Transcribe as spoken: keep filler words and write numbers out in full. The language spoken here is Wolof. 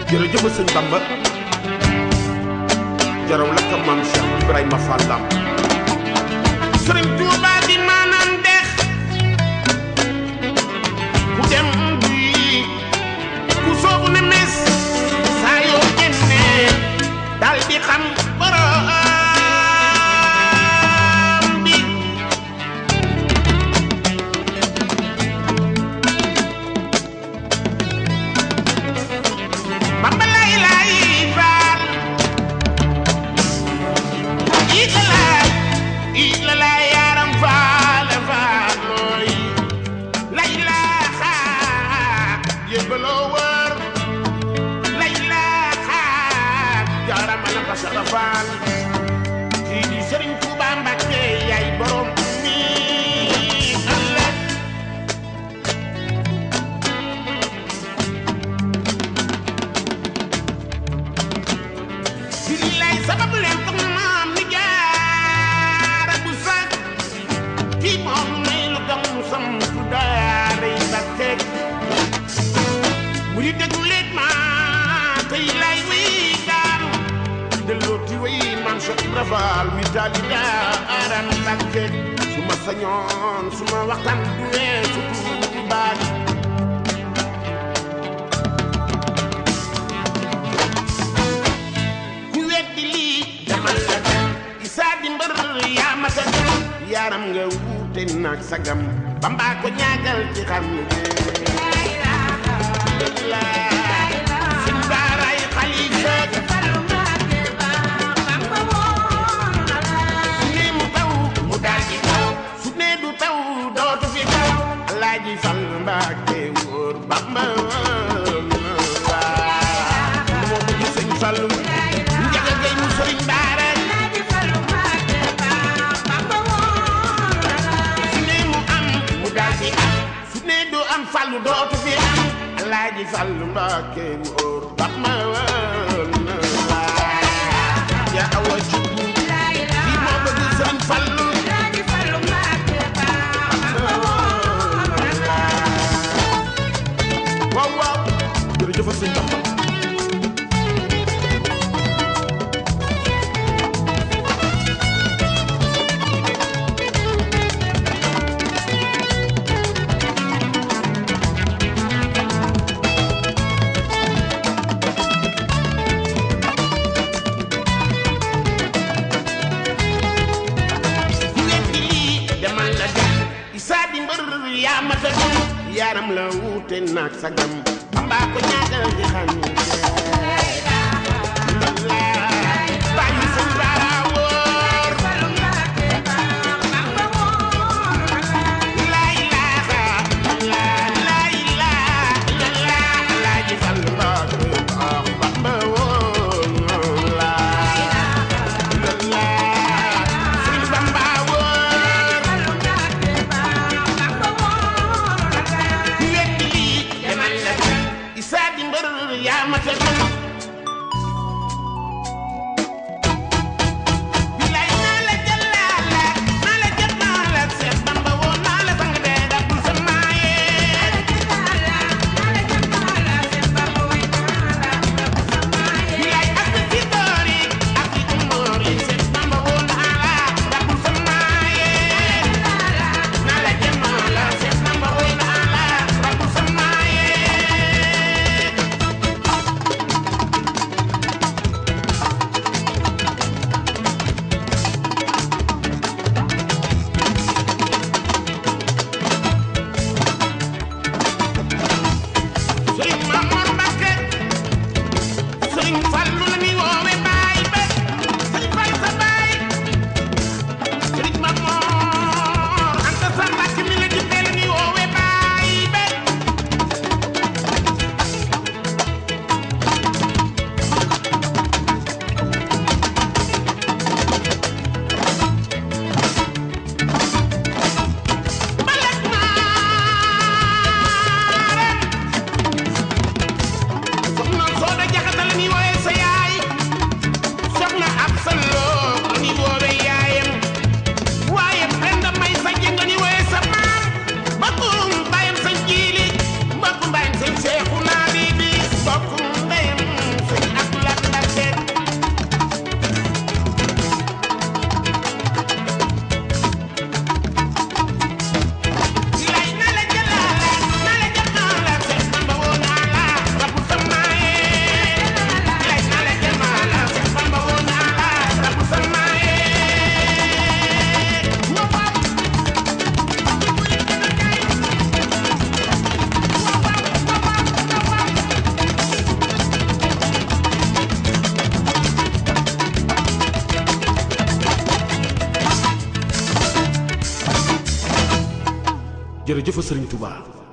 jërëjëf sëñ Bamba jaraw la ka maam Cheikh Ibrahima Fall Lamp sëriñ Tuuba di maanaam dex ku dem bi ku soobu ne mes saa yoo génnee dal di xam borom bi Bamba lay lay faal itala itala yaram faal faal looy lay la xaar yëbaloo wër lay la xaar jaarama la xasara faal kii di Sëriñ Tuuba Mbàkke yaay borom mi Allah lay sabab leen ko maam ni jaara bu sax kii moom may lu gam sam tu daaray Mbàkke mu di déglu leen ma tey lay wéy daanu delloo ti wéy maam Cheikh Ibra Fall mi taali daaran Mbàkke su ma sañoon su ma waxtaan du weesu Tuubaa ku weddi lii demal la Isaa di mbër yaa ma sa yaram nga wuute naag sagam Bamba ko ñaagal ci xam ne la sin baaraay xalifa su ne mu taw mu daal di taw su ne du taw dootu fi taw Alaaji Fall Mbàkke wóor Bamba moo bëgg sëñ Fallu njaga gay mu sëriñ baara su ne mu am mu daal di am su ne du am Fallu dootu fi am Alaaji Fallu Mbàkke wóor Bamba ya awa jubbu kii moo bëgg sëriñ Fallu waaw waaw jërëjëf sëñ Bamba yaa ma ta yaram la wuute naag sagam Bamba ko ñaagal di xam bàyyi sëñ Bara wóor laa ilaaha laa ilaaha Alaaji Fall Mbàkke Bamba wóor sëñ Bamba Isaa di mbër yaa ma ta bilaay naa la jëlaala naa la jël naa la Seex Bamba woo naa la sang dee dabul sa maayee bilaay ak ci doori ak ci umoori Seex Bamba woo naa la dabul sa maayee naa la jël naa la Seex Bamba woo naa la dabul sa maayee jërëjëf Serigne Touba.